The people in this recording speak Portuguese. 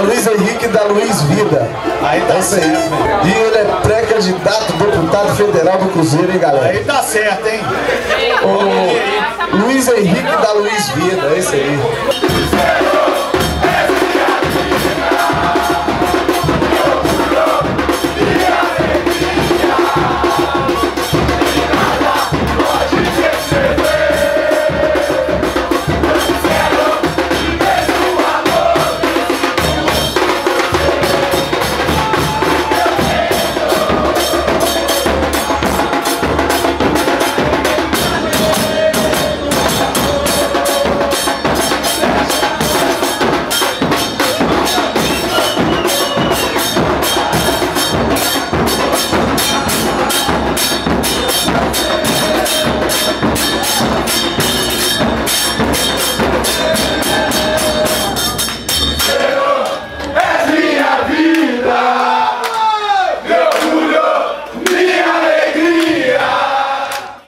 Luiz Henrique da Luiz Vida. Aí tá certo, velho. E ele é pré-candidato deputado federal do Cruzeiro, hein, galera? Aí tá certo, hein? O Luiz Henrique da Luiz Vida, é isso aí.